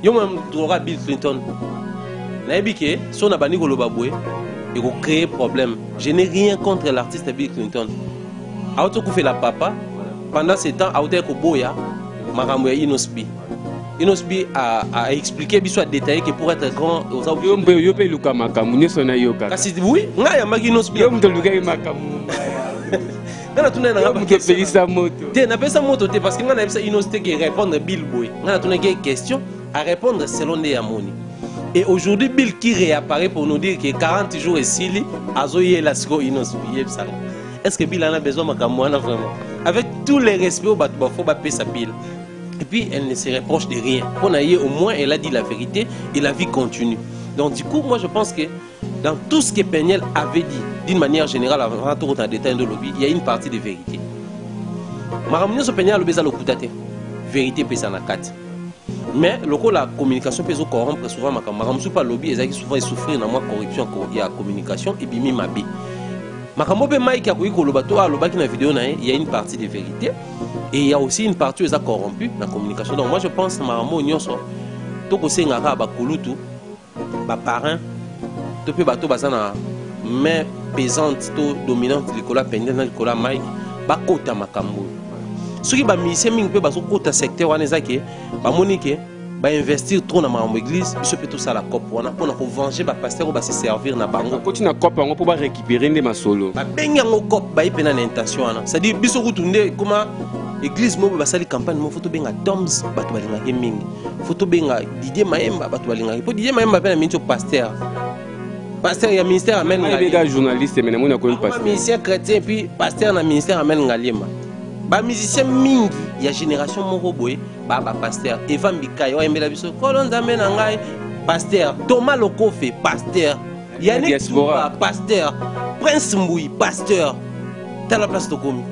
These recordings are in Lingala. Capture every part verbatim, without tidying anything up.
yo même droit Bill Clinton nayebi ke so na bani koloba boye et ko créer problème. Je n'ai rien contre l'artiste Bill Clinton. Auto ko fait la papa pendant ce temps auto ko boya makambo ya Inosbi. Inosbi a, a expliqué biso a détaillé que pour être grand aux autres yo mbe yo pe luka makamu nyeso na yo kaka. Kasi oui, nga ya maki Inosbi. Yo mto luka makamu. Nga tuna na ngaba ke pelisa moto. Te na pesa moto te parce que nga na pesa Inosbi qui répondre Bill boy. Nga tuna ke question à répondre selon des Yamoni. Et aujourd'hui Bill qui réapparaît pour nous dire que quarante jours et sili azoye la siko Inosbi ça. Est-ce que Bill en a besoin makamu vraiment? Avec tous les respects au batba faut ba pesa Bill. Et puis elle ne se reproche de rien. Pour Naye, au moins elle a dit la vérité et la vie continue. Donc du coup, moi je pense que dans tout ce que Peniel avait dit, d'une manière générale, avant tout en détail de lobby, il y a une partie de vérité. Maramounia so Peniel le beza le kutate. Vérité pesa na quatre. Mais le coup la communication peut se corrompre souvent. Maramounia pas lobby, ils souvent souffrir dans moi corruption, il y a communication et puis ma bi. Makamobe Mike a dit que la vidéo il y a une partie de vérité et il y a aussi une partie où ils ont corrompu la communication. Donc moi je pense que Maramo Nyonso, tout ce qui est bakulutu, ba parrain, tout peut bateau basana main pesante, tout dominante, Nicolas Pendel, Nicolas Mike, ba kota makambo. Ce qui ba misé ming peut baso kota secteur wanezake, ba monique. Ba investir trop dans ma église, il peut tout ça la cop on a pour venger ba pasteur ou ba se servir na bango. Continue na cop on pour ba récupérer des masolo. Ba benga ngo cop ba ipena na intention na. C'est-à-dire biso kutunde comment église mo ba sali campagne mo photo benga Doms batu balinga mingi. Photo benga Didier Maemba batu balinga. Po Didier Maemba pena mincho pasteur. Pasteur ya ministère amène ngali. Les gars journalistes mais na ko pasteur. Ministère chrétien puis pasteur na ministère amène ngalima. Ba musicien mingi ya génération moko boye ba ba pasteur Eva Mbikayi wa embela biso kolonza mena ngai pasteur Thomas Lokofe pasteur Yannick Touba pasteur Prince Mbouyi pasteur tala place to komi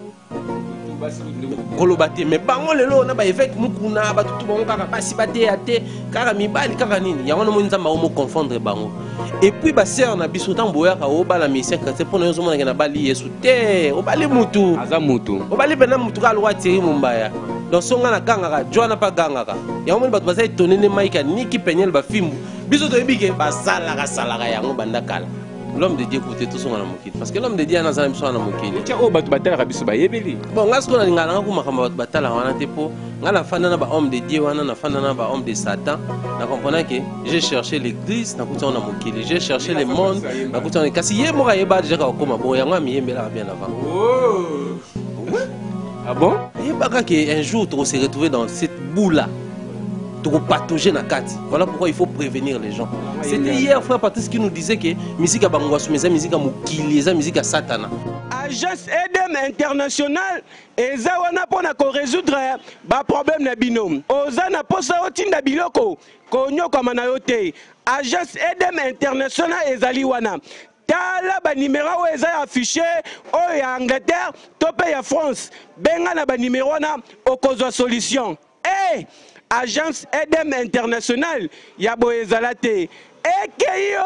kolobate mais bango lelo na ba évêque mukuna ba tutu bango kaka pasi bate ate kaka mibali kaka nini yango no mo nzamba mo confondre bango et puis ba sœur na biso tamboya ka o bala mission chrétien pour nous mona na bali Yesu te o bali mutu aza mutu o bali bena mutu ka lwa tiri mumbaya donc songa na gangaka joana pa gangaka yango mo ba ba sai tonene maika niki Peniel ba fimbu biso to ebike ba sala ka sala ka yango banda kala. L'homme de Dieu écoutez tout son amoukine parce que l'homme de Dieu a un son amoukine. Tiens oh batu batala rabiso ba yebeli. Bon ngas ko na ngala ngako makamba batu batala wana te po ngala fana na ba homme de Dieu wana na fana na ba homme de Satan na comprenant que j'ai cherché l'église na kuta na mokili j'ai cherché le monde na kuta na kasi ye moka yeba déjà ka koma bon yango mi yembela bien avant. Oh. Ah bon? Yeba ka que un jour tu se retrouver dans cette boue là. De patauger na kati. Voilà pourquoi il faut prévenir les gens. C'était hier frère Patrice qui nous disait que musique à Bangouassou, mais musique à Moukili, la musique à Satana. Agence Edem International eza wana pona ko résoudre ba problème na binôme. Oza na posa otinda biloko konyo kama na yote. Agence Edem International ezali wana. Tala ba numéro eza affiché o ya Angleterre, topé ya France. Benga na ba numéro na okozwa solution. Eh Agence Edem International ya boezalate ekeyo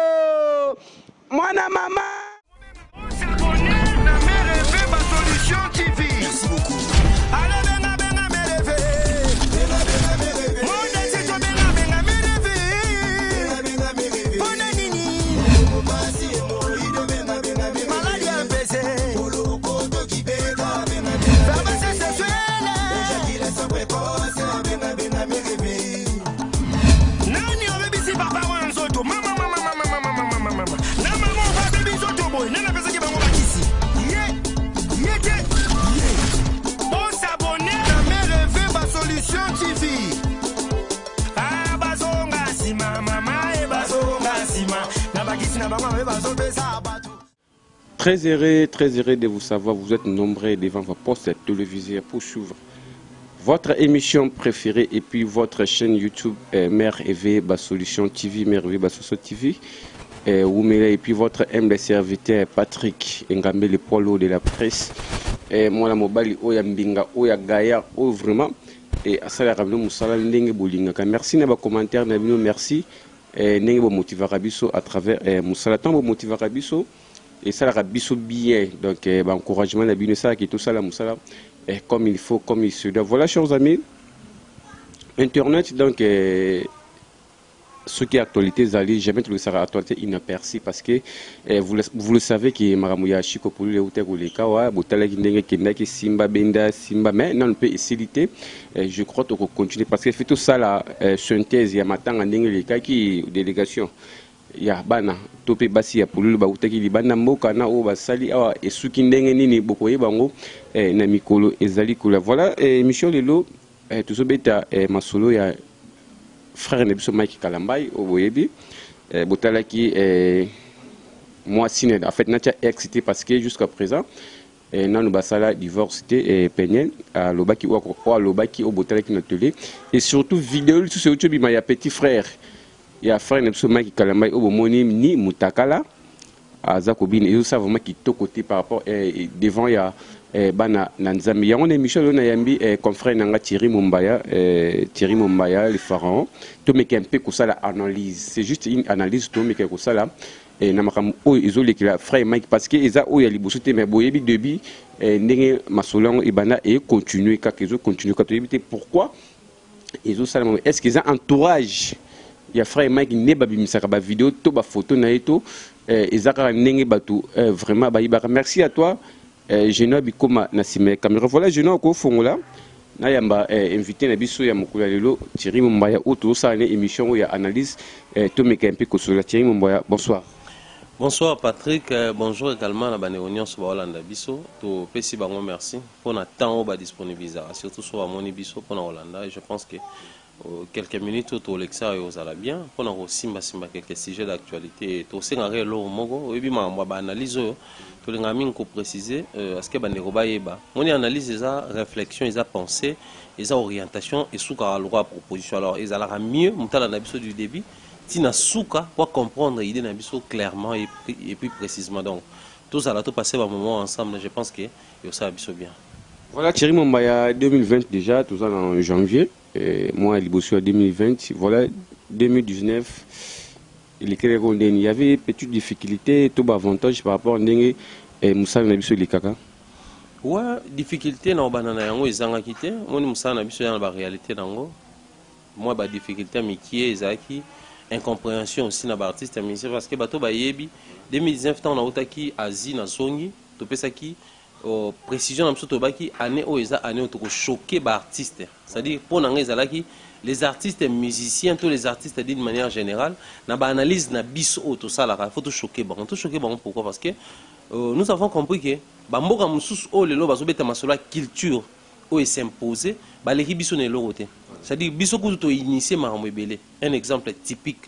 mwana mama merci beaucoup. Très heureux, très heureux de vous savoir, vous êtes nombreux devant vos postes télévisés pour suivre votre émission préférée et puis votre chaîne YouTube euh, Mère Eve Solution T V, Mère Eve Solution T V, euh, et puis votre humble serviteur Patrick Ngambe, le polo de la presse, euh, moi la mobile Oya Mbinga, Oya Gaïa, oh vraiment, et à ça la rabino Moussala Ndenge Bolingaka. Merci na ba commentaire na bino, merci. Ndenge bo motiva rabiso à travers Moussala tant bo motiva rabiso. Et ça la biso bien donc eh, bah, encouragement la bien ça qui tout ça la moussala eh, comme il faut comme il se doit. Voilà chers amis, Internet, donc, euh, ce qui est actualité, Zali, jamais tout le sera actualité inaperçu parce que eh, vous, le, vous le savez que Maramouya Chiko pour le Outé Kawa, Boutala Kindenge Kinaki, Simba Benda, Simba, mais non, on peut faciliter. Eh, je crois qu'on va continuer parce que fait tout ça la eh, synthèse, il y a maintenant un Leka qui délégation. Il y a Bana, Topé Bassi, pour le Baoutaki, Libana Mokana, Oba Sali, Awa, et Sukindenge Nini, Bokoye Bango, Namikolo, et Zali Kula. Voilà, Michel Lelo, tout ce bêta, Masolo, il y a frère Nebiso Mike Kalambay au Boyebi, Botalaki, moi, Siné, en fait, Natia est excité parce que jusqu'à présent, Nanou Basala divorcé et Peignen, à Lobaki ou à Lobaki au Botalaki Natelier, et surtout vidéo sur ce YouTube, il y a petit frère, il y a frère Nebiso Mike Kalambay au Bomoni ni Mutakala, à Zakobine, et ça vraiment qui est côté par rapport, et devant il y a Bana Nanzambi. Il y a une émission de Nayambi, confrère Nanga Thierry Mumbaya, Thierry Mumbaya, les pharaons. Tout mais un peu comme ça l'analyse. C'est juste une analyse, tout mais comme ça là. Et Namakam, oh, ils ont les frères Mike parce que ils ont oh, il y a les boussoutés, mais boyebi debi, n'engé masolon et bana et continuer quand ils ont continué quand ils ont pourquoi ils ont ça. Est-ce qu'ils ont entourage? Il y a frère Mike ne babi misakaba vidéo, tout ba photo naïto, ils ont n'engé batou vraiment baïba. Merci à toi. Je n'ai pas comme Nassime caméra. Voilà, je n'ai pas comme là. Nayamba invité Nabiso ya mukula lelo Thierry Mumbaya autour ça une émission où il y a analyse tout mais un peu que sur la Thierry Mumbaya. Bonsoir. Bonsoir Patrick, bonjour également à la Union sur Hollande Biso. To pesi bango merci pour notre temps au disponible surtout sur Moni Biso pour Hollande et je pense que quelques minutes au Lexa et aux bien pour nous simba simba quelques sujets d'actualité to sengare lo mogo et puis ma analyse to les amis ko préciser est-ce que bandeko bayeba on analyse les réflexion les pensées les orientations et sous la loi proposition alors ils allaient mieux mutala na biso du début tina souka pour comprendre l'idée na biso clairement et, et puis précisément donc tout ça là tout passer un moment ensemble je pense que ça biso bien. Voilà Thierry Mumbaya deux mille vingt déjà tout ça en janvier. Et moi, il bosse en deux mille vingt, voilà, deux mille dix-neuf, il y avait petites difficultés, tout avantage par rapport à Moussa Nabiso Likaka. Ouais, difficulté dans banana yango ezanga kité, moi Moussa Nabiso dans la réalité nango. Moi ba difficulté mikie ezaki incompréhension aussi na ba artiste musicien parce que bato ba yebi deux mille dix-neuf temps na otaki Asie na zongi, to pesaki Oh, précision dans ce baki année où ils année où choqué par artiste c'est-à-dire pour nous les artistes et musiciens tous les artistes d'une manière générale na ba analyse na bis au tout ça là faut tout choquer bon tout choquer bon pourquoi parce que euh, nous avons compris que ba mboka mususu o lelo bazobeta masolo culture où est s'imposer ba les biso ne loroté c'est-à-dire biso ko to initier marambo ebele un exemple typique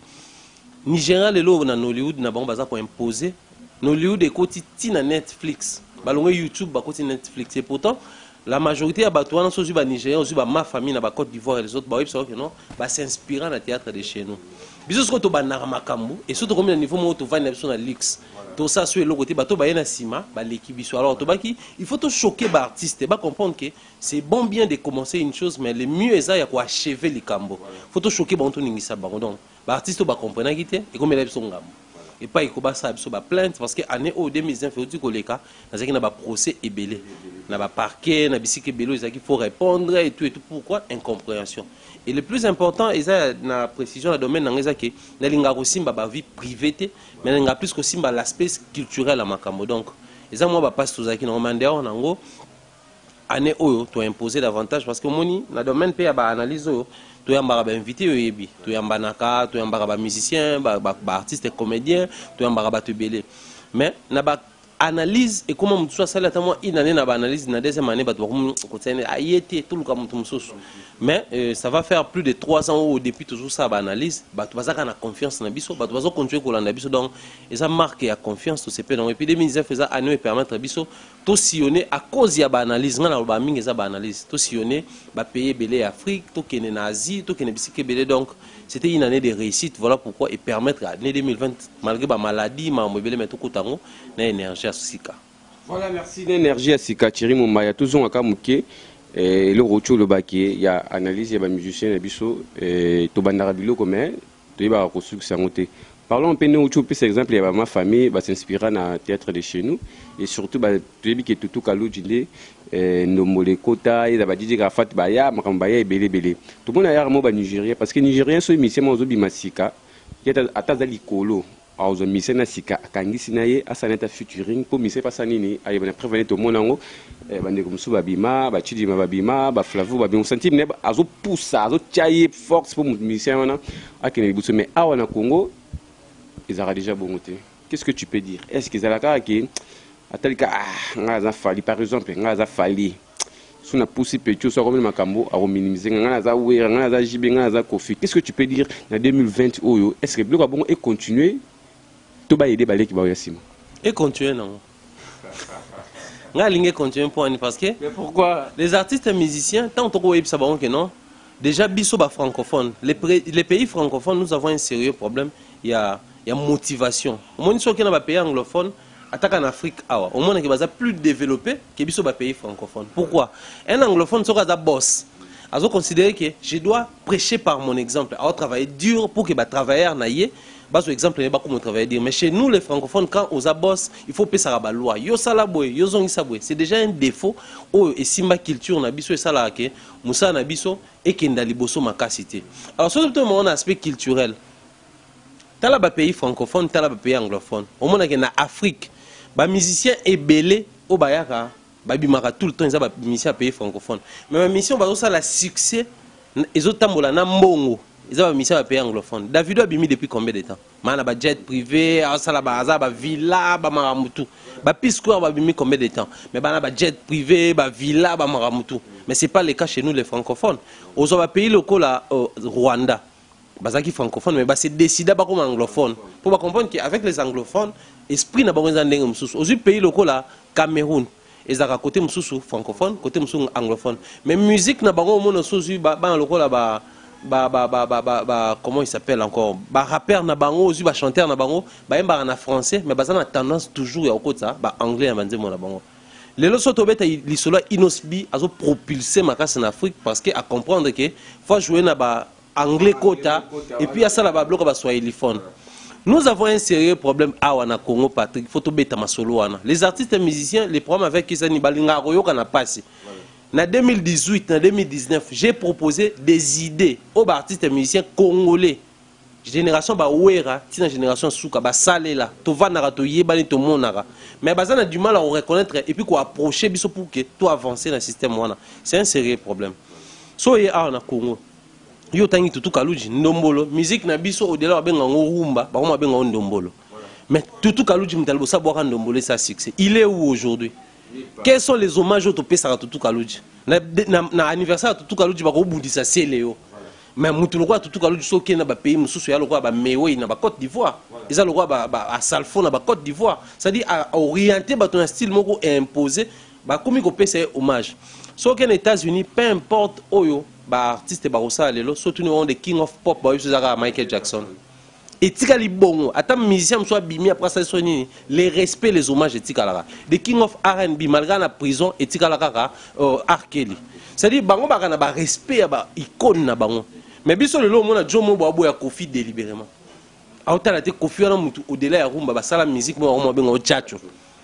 Nigeria lelo na Hollywood na ba baza ko imposer Hollywood ekoti tina Netflix balongé YouTube bakoti Netflix et pourtant la majorité à Batouana sont ba Nigériens aussi ba ma famille na ba Côte d'Ivoire et les autres ba web que non ba s'inspirant na théâtre de chez nous biso ce ko to ba na makambo et surtout comme niveau mo to va na biso na luxe tout ça sur le côté bato ba yena sima ba l'équipe biso alors to baki il faut to choquer ba artiste ba comprendre que c'est bon bien de commencer une chose mais le mieux est ça ya ko achever les cambo faut to choquer ba to ningisa ba donc ba artiste ba comprendre kité et comme les biso ngambo et pas il faut ça sur plainte parce que année au deux mille dix-neuf faut dire que les cas dans un procès ébélé na ba parquet na bisiki bélo il faut répondre et tout et tout pourquoi incompréhension et le plus important ils a na précision la domaine dans les que na linga ko simba ba vie privée mais linga plus que simba l'aspect culturel à makambo donc ils a moi ba passe tous aki na mandeur nango année au to imposer davantage parce que moni na domaine pe ba analyse tu yamba ba invité yebi tu yamba naka tu yamba ba musicien ba ba artiste comédien tu yamba ba te belé mais na ba analyse et comment tu sois ça là tellement une année na ba analyse na deuxième année ba tu continuer à y être tout le comme tout musoso mais euh, ça va faire plus de trois ans au depuis toujours ça ba analyse ba tu vas ça na confiance na biso ba tu vas continuer ko landa biso donc et ça marque à confiance tout c'est peu donc et puis deux mille dix-neuf ça année permettre biso to sillonner à cause ya ba analyse ngana ba mingi za ba analyse to sillonner ba payer belé Afrique to kene na Asie to kene bisike belé donc c'était une année de réussite voilà pourquoi et permettre à l'année deux mille vingt malgré ba maladie ma belé mais to kotango na énergie à Sika. Voilà merci l'énergie à Sika Thierry Mumbaya toujours aka muké et le retour le baquet il y a analyse il y a ba musicien na biso et to bandara bilo comme to ba ko succès ngoté Parlons un peu de nous, par exemple, ma famille va s'inspirer dans le théâtre de chez nous. Et surtout, tu as dit que tout le monde Nomole Kota, il a dit que Rafat Baya, Makambaya et Bele Bele. Tout le monde a dit que Nigérien, parce que Nigérien, c'est une mission de Masika, qui est à Tazali Kolo. Alors, mission na sika kangi sinaye asaneta featuring pour mission pas sanini aye bana prévenir tout le monde bande comme sou babima ba chidi babima ba flavu babima senti ne azo poussa azo chaye force pour mission na akene biso mais awa na Congo ils aura déjà bon côté. Qu'est-ce que tu peux dire? Est-ce qu'ils a la qui atalika ah ngaza fali par exemple ngaza fali suna poussi petit so comme makambo a minimiser ngaza wera ngaza jibe ngaza kofi. Qu'est-ce que tu peux dire en deux mille vingt oyo? Est-ce que le bon et continuer et continuer non. Continuer parce que mais pourquoi les artistes et musiciens tant que non déjà biso ba francophone les, les pays francophones nous avons un sérieux problème. Il y a il y a motivation au moins ceux qui dans pays anglophone attaque en Afrique awa au moins qui va plus développé que biso ba pays francophone. Pourquoi un anglophone sera da boss azo considérer que je dois prêcher par mon exemple à travailler dur pour que ba travailleur naie. Par exemple, mais chez nous les francophones, quand aux abos, il faut payer la loi. Yo salaboy, yo zongi saboué. C'est déjà un défaut. Oh, et si ma culture n'a biso et salake, moussa n'a biso et kendali bosso ma cité. Alors surtout mon aspect culturel. T'as là pays francophone, t'as là pays anglophone. Au moins que na Afrique, ba musicien est belé au bayaka, ba bimara tout le temps ils ont musicien pays francophone. Mais ma mission va aussi la succès. Ils ont tambola na mbongo. Ils ont mis ça à pays anglophone. Davido a bimi depuis combien de temps? Man a jet privé, a sala baza, ba villa, ba maramutu. Ba pisco a bimi combien de temps? Mais ba na jet privé, ba villa, ba maramutu. Mais c'est pas le cas chez nous les francophones. Aux autres pays locaux là, Rwanda, bazaki francophone, mais bah c'est décidé pas comme anglophone. Pour comprendre qu'avec les anglophones, esprit n'a pas besoin d'être moussous. Aux autres pays locaux là, Cameroun. Ils ont côté moussou francophone, côté moussou anglophone. Mais musique n'a pas au monde sous ba ba locaux là ba Bah, bah, bah, bah, bah, bah, comment il s'appelle encore? Bah, rappeur na bango, bah, chanteur na bango, bah, il en français, mais bah, ça a tendance toujours à côté ça, bah, anglais à bango na bango. Les lois tobeta li solo inosbi a propulsé ma casse en Afrique parce que à comprendre que faut jouer na ba anglais quota et puis à ça la ba bloc ba swahiliphone. Nous avons un sérieux problème à wana Congo Patrick, faut tobeta ma solo wana. Les artistes et musiciens, les problèmes avec qui ça ni balinga royo kana passé. En deux mille dix-huit, en deux mille dix-neuf, j'ai proposé des idées aux artistes et musiciens congolais. Génération ba ouera, tina génération souka ba salela, to vanara to yebani to monara. Mais bazan a du mal à reconnaître et puis quoi approcher biso pour que tout avancer dans le système wana. C'est un sérieux problème. So ye a na Congo. Yo tangi tutu kaluji ndombolo, musique na biso au-delà ba benga ngorumba, ba ko benga ndombolo. Mais tutu kaluji mtalbo sa boka ndombolo ça succès. Il est où aujourd'hui? Quels sont les hommages au topé à Tutu Kaluji? Na anniversaire Tutu Kaluji ba ko bundisa seleyo. Mais mutu lo kwa Tutu Kaluji so ke na ba pays mususu ya lo kwa ba mewe na ba Côte d'Ivoire. Eza lo kwa ba ba Salfo na ba Côte d'Ivoire. C'est-à-dire à orienter ba ton style moko imposé ba komi ko pesa hommage. So ke na États-Unis peu importe oyo ba artiste ba rosa lelo surtout nous on the king of pop ba yo zaka Michael Jackson. Et tikali bongo, attends musicien soit bimi après ça sonini, les respects, les hommages et tikalara. The King of R and B malgré la prison et tikalara euh, R. Kelly. C'est-à-dire bango ba kana ba respect ba icône na bango. Mais biso le lo mona Jomo Boabo ya Kofi délibérément. Autant la te Kofi na mutu au-delà ya rumba ba sala musique mo mo bengo tchatcho.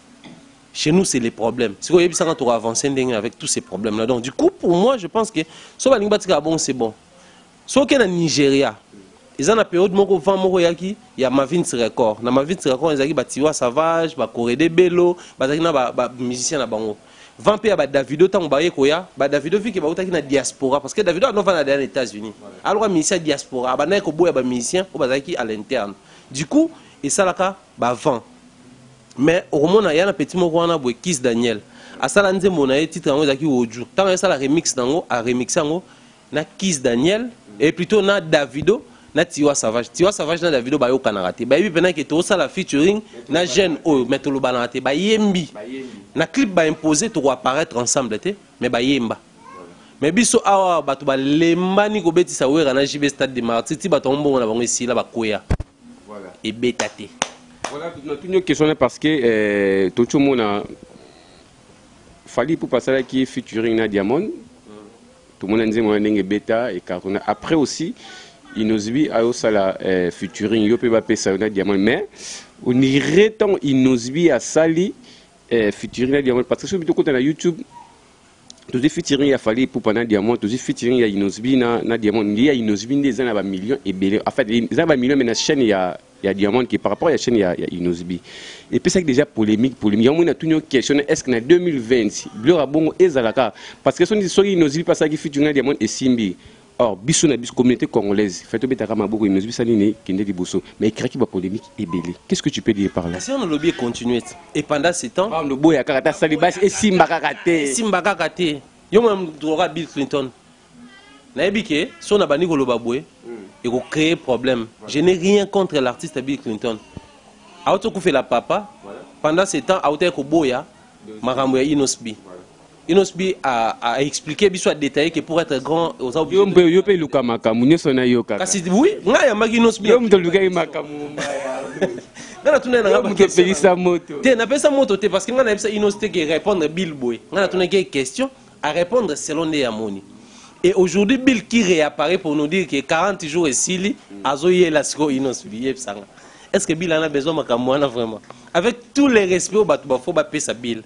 Chez nous c'est les problèmes. C'est quoi yebisa quand on va avancer avec tous ces problèmes là. Donc du coup pour moi je pense que so ba linga tika bon c'est bon. So que na Nigeria ils ont une période où il y a Mavins Record. Dans Mavins Record, ils ont Tiwa Savage, Corée de Bello, des musiciens. vingt pays à Davido, tant que Davido vit qu'il y a une diaspora. Parce que Davido a dans les États-Unis. Alors, il y a musicien diaspora. Il y a des musiciens à l'interne. Du coup, et ça, là, vingt. Mais au moment où il y a un petit mot qui est Kiss Daniel. À ça, il y a un titre qui est Oju. Tant que ça, la remix, a remixé Kiss Daniel. Et plutôt, na Davido. Na Tiwa Savage, Tiwa Savage na Davido ba yo kanarate. Ba yebi pena ke to sala featuring na jeune o metto lo banarate ba yembi. Na clip ba imposer to apparaître ensemble té, mais ba yemba. Mais biso awa batu ba lemba ni ko betisa wera na J B Stade de Martyrs ba tombo na bango ici là ba koya. Voilà. Et betaté. Voilà, toute une question parce que euh tout le monde a fallu pour passer là qui featuring na Diamond. Tout le monde a dit moi ndenge beta et carton. Après aussi Inosbi a aussi la featuring yo pe ba pesa na diamant mais on irait tant Inosbi a sali featuring na diamant parce que sur bito na YouTube tous les featuring a fallu pour pendant diamant tous les featuring ya Inosbi na na diamant il y a Inosbi des ans ba millions et belé en fait les ba millions mais na chaîne il y a il y a diamant qui par rapport à la chaîne il y a, il y a Inosbi et puis c'est déjà polémique polémique on a tout une question est-ce que en deux mille vingt bleu a bon ezalaka parce que son dit so Inosbi parce que featuring na diamant et Simbi. Or, biso na biso communauté congolaise, fait au bétaka maboko Inosbi sanine kende di boso, mais écrit qui va polémique et belé. Qu'est-ce que tu peux dire par là? Si on a lobby continué et pendant ce temps, on le boya karata salibas et Simba kakate. Simba kakate. Yo même droit Bill Clinton. Na ebike, si on a bani ko lobabwe, et ko créer problème. Je n'ai rien contre l'artiste Bill Clinton. Auto ko fait la papa. Pendant ce temps, auto ko boya makambo ya Inosbi. Inosbi a, a expliqué, bien sûr, détaillé que pour être grand, aux autres. Yo mbe yo pe luka makamu nyoso na yo kaka. Kasi oui, nga ya magi Inosbi. Yo mbe luka makamu mbaya. Nga tuna na ngaba ke pelisa moto. Te na pesa moto te parce que nga na pesa Inosbi qui répondre Bill Boy. Nga na tuna quelques questions à répondre selon les Yamoni. Et aujourd'hui Bill qui réapparaît pour nous dire que quarante jours et sili azoye la siko Inosbi yebsanga. Est-ce que Bill en a besoin makamu wana vraiment? Avec tous les respects ba ba faut ba pesa Bill.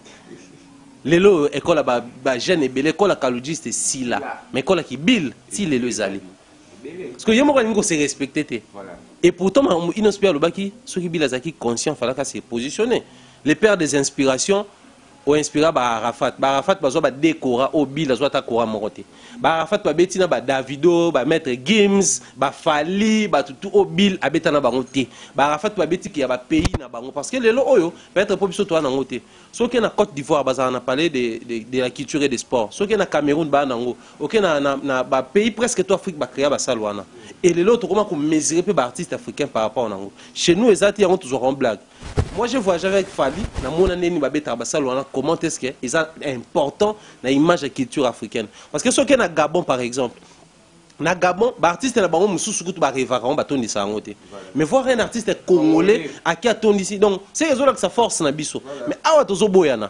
Lelo école ba ba jeune belé école kaludiste si là mais école qui Bill si lelo ezali parce que yemo ko se respecter voilà et pourtant Inosbi alobaki ceux qui Bill azaki conscient fallait ka se positionner les pères des inspirations ont inspiré ba Arafat ba Arafat bazo ba décora au Bill azo ta kora moroté ba Arafat ba betina ba Davido ba maître Gims ba Fali ba tout au Bill abeta na bango te ba Arafat ba beti ki ya ba pays na bango parce que lelo oyo peut-être po biso to na ngote so que na Côte d'Ivoire baza na parler de, de de la culture et des sports so que na Cameroun ba nango OK na na, na ba pays presque tout Afrique ba créer ba salwana et lelo to comment ko mesurer pe ba artiste africain par rapport nango chez nous ezati yango toujours en blague. Moi je voyage avec Fali na mona neni ba beta ba salwana comment est-ce que c'est important na image de culture africaine parce que so que na Gabon par exemple na Gabon ba artiste na bango mususu kutu ba révérend ba tondi sa ngote mais voir un artiste congolais à qui attend ici donc c'est raison que ça force na biso mais awa tozo boyana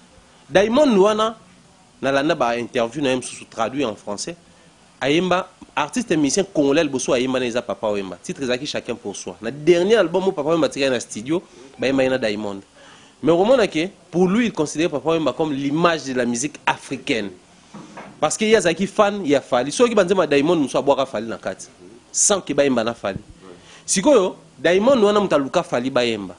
Diamond wana na landa ba interview na mususu traduit en français ayemba artiste musicien congolais boso ayemba na eza Papa Wemba titre zaki chacun pour soi na dernier album Papa Wemba tika na studio ba yemba na Diamond mais au moment que pour lui il considère Papa Wemba comme l'image de la musique africaine. Parce qu'il y a Zaki fan, il y a Fali. Ceux qui bandent Diamond nous soit boire Fali na kati. Sans que Baimba na Fali. Si quoi Diamond nous on a Luka Fali Baimba.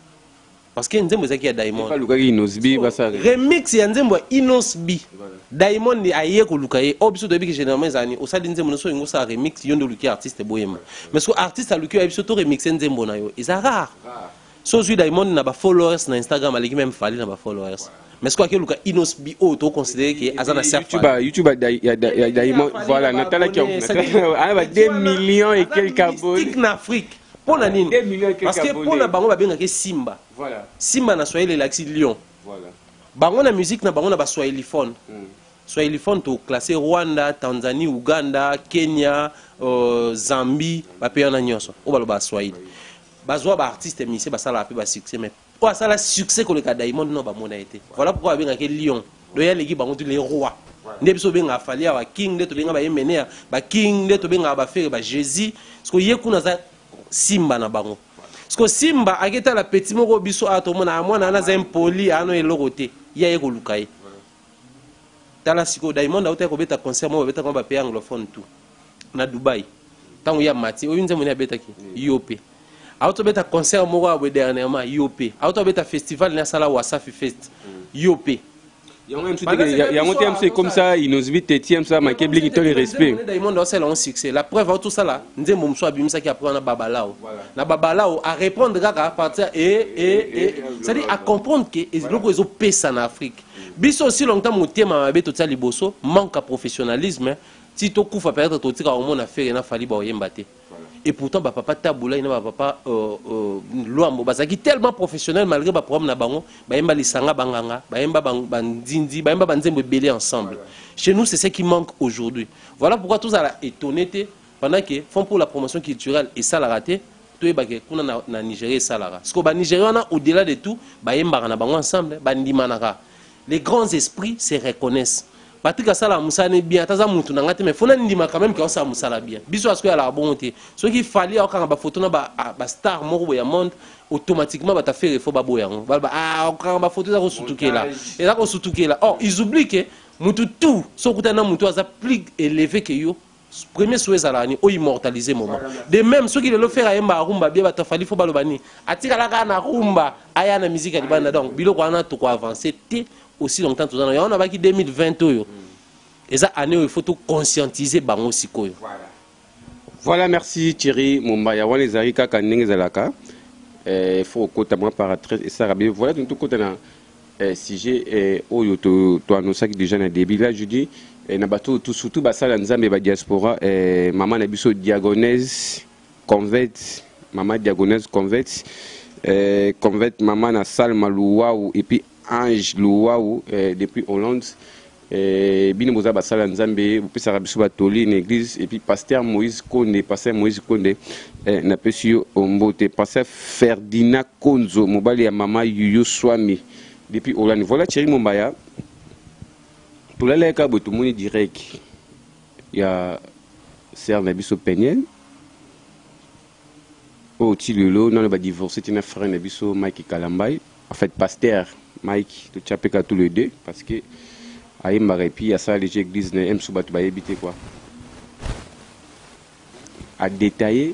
Parce que nzembo Zaki ya Diamond. Pas Luka Inosbi basa. Remix ya nzembo Inosbi. Diamond ni aye ko Luka ye. Obiso de bi que généralement zani. O sa nzembo no so ngo sa remix yondo Luka artiste boyemba. Mais ce artiste a Luka abiso to remix nzembo na yo. C'est rare. So suis Diamond na ba followers na Instagram aleki même Fali na ba followers. Mais ce que Luka Inosbi auto considéré que azana serf YouTube YouTube ya Diamond voilà Natala qui a deux millions et quelques abonnés en Afrique pour la nini parce que pour la bango ba benga ke Simba voilà Simba na Swahili l'axi Lion voilà bango na musique na bango na ba Swahili phone Swahili phone to classé Rwanda Tanzanie Uganda Kenya Zambie ba pays na nyonso o ba ba Swahili bazwa ba artiste musicien ba sala pe ba succès mais pour ça, le succès que le cas Diamond n'a pas été. Voilà pourquoi il y a des lions. Il y a des les rois. Il y a des king, des king, des king, des Jésus. Parce qu'il y a des Simba na bango. Parce que Simba a été la petite moro biso à tout le monde. À moi, on a un poli, à nous et l'oroté. Il y a des Lukaï. Dans la psycho, Diamond a été un concert, moi, il y a un pays anglophone tout. Na Dubaï. Tant il y a Mati, il y a un pays I O P. Auto beta concert mora we dernièrement I O P. Auto beta festival na sala Wasafi Fest I O P. Il y a un thème c'est comme ça Inosbi tetième ça ma kebli qui le respect. Diamond a un succès. La preuve tout ça là, nzembo mso abimisa qui apprend na babalao. Na babalao à répondre kaka à partir et et et c'est-à-dire à comprendre que les locaux ils ont pesa en Afrique. Biso aussi longtemps mon thème ma beto tsa liboso manque de professionnalisme. Si to kufa peut-être to tika au monde affaire na fali ba oyembate. Et pourtant, bah, papa Taboula, il n'a pas Luambo, bah, qui tellement professionnel malgré bah, problème na bango, bah, il les sanga banganga, bah, il bandindi, bah, il banzembo belé ensemble. Chez nous, c'est ce qui manque aujourd'hui. Voilà pourquoi tout ça est étonné pendant que font pour la promotion culturelle et ça l'a raté. Tout est bagué, qu'on a na Nigeria et ça l'a raté. Parce que bah, Nigeria, au-delà de tout, bah, il y a ensemble, bah, les grands esprits se reconnaissent. Patrick Asala Moussane bien, taza mutu na ngate mais fona ndima quand même que ça Moussala bien. Biso asko ya la bonté. Ce qui fallait quand ba photo na ba ba star moko ya monde automatiquement ba ta faire fo ba boyango. Ba ah quand ba photo za ko sutukela. Et za ko sutukela. Oh, ils oublient que mutu tout, so kutana mutu aza plus élevé que yo. Premier souhait zalani o immortaliser moment. De même ceux qui le faire à yemba rumba bien ba ta fali fo ba lobani. Atika la kana rumba aya na musique ya libanda donc biloko wana to ko avancer té aussi longtemps tout ça on a baki deux mille vingt yo et ça année il faut tout conscientiser bango sikoyo. Voilà. Voilà, merci Thierry Mumbaya wana ezali kaka ndenge ezalaka il faut kota moi paraître et ça rabé voilà tout kota na sujet oyo to to annonçaki déjà na début là je dis na bato tout surtout basala nzambe ba diaspora maman na biso diagonese convert maman diagonese convert convert maman na Salma Luau et puis Ange Louaou euh, depuis Hollande. Bini Moza Basala Nzambe, vous pouvez savoir Batoli, une église, et puis pasteur Moïse Konde, pasteur Moïse Konde, n'a pas su Ombote, pasteur Ferdinand Konzo, Mobali à Mama Yuyu Swami, depuis Hollande. Voilà Thierry Mumbaya. Pour l'aller à tout le monde direct, il y a Serre Nabiso Peñel. Au Tilolo, non, il va divorcer, il y a un frère Nabiso Mike Kalambay. En fait, pasteur Mike, tu as pété tous les deux parce que Aïm Marepi, à ça, les églises ne aiment soubat ba éviter quoi. À détailler,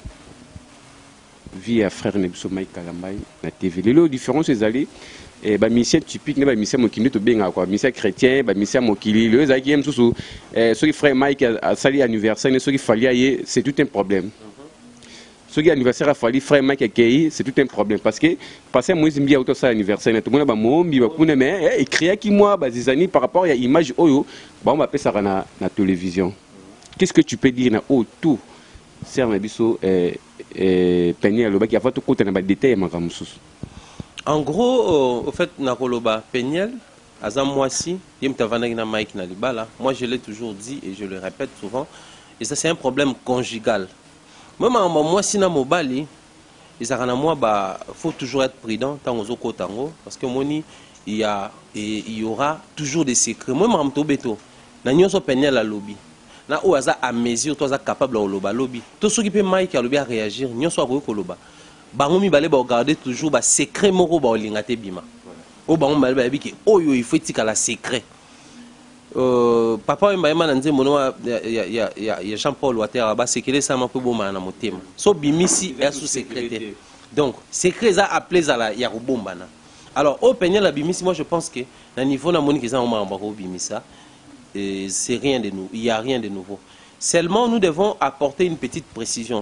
via frère Nebiso Mike Kalambay, la T V. Les différences, c'est allé, et bah, mission typique, bah, mission mokili, tout bien, quoi. Mission chrétien, bah, mission mokili, le zaki aime sous, ceux qui frère Mike a sali anniversaire, ceux qui fallait, c'est tout un problème. Ce qui est anniversaire a fallu frère Mike Akei, c'est tout un problème parce que parce que moi je me dis auto ça anniversaire tout le monde ba mombi ba kuna mais écrit qui moi ba des années par rapport à image oyo ba on appelle ça na na télévision. Qu'est-ce que tu peux dire na autour ser na biso eh eh Peñel loba qui a fait tout côté na ba détail makamou. En gros au fait na koloba Peñel azam moisi yem tavana na Mike na libala. Moi je l'ai toujours dit et je le répète souvent et ça c'est un problème conjugal. Moi, moi, si na mobali, il faut toujours être prudent tant aux autres tango parce que moni il y a il y aura toujours des secrets. Moi, je suis beto. Na nyonso Peñel la lobby. Na o aza à mesure, toi aza capable de loba lobby. Tout ce qui peut Mike a lobby à réagir, nyonso a ko loba. Bango mi balé ba regarder toujours ba secret moko ba olingate bima. O bango balé ba biki oyo il faut tika la secret. Euh, papa mbaima nanze mono ya ya ya ya Jean-Paul Watera ba sekele ça m'a peu bomba na motema so bimisi est sous secrétaire donc secret ça appelé za la ya robomba na alors au Peñel la bimisi moi je pense que na niveau na moni que ça on m'a ba bimisa et c'est rien de nous il y a rien de nouveau seulement nous devons apporter une petite précision